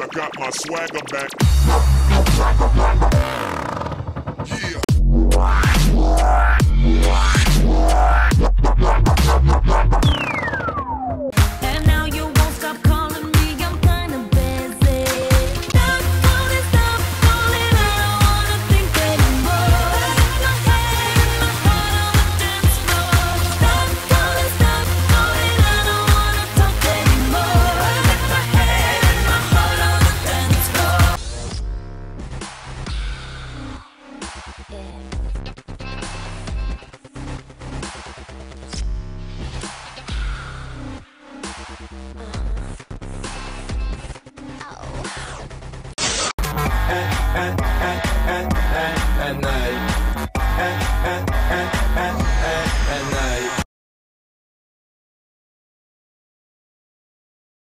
got my swagger back. Yeah. And now you won't stop calling me, I'm kinda busy. Stop calling, I don't wanna think anymore. My head and my heart on the dance floor. Stop calling, I don't wanna talk anymore. My head and my heart on the dance floor. At night.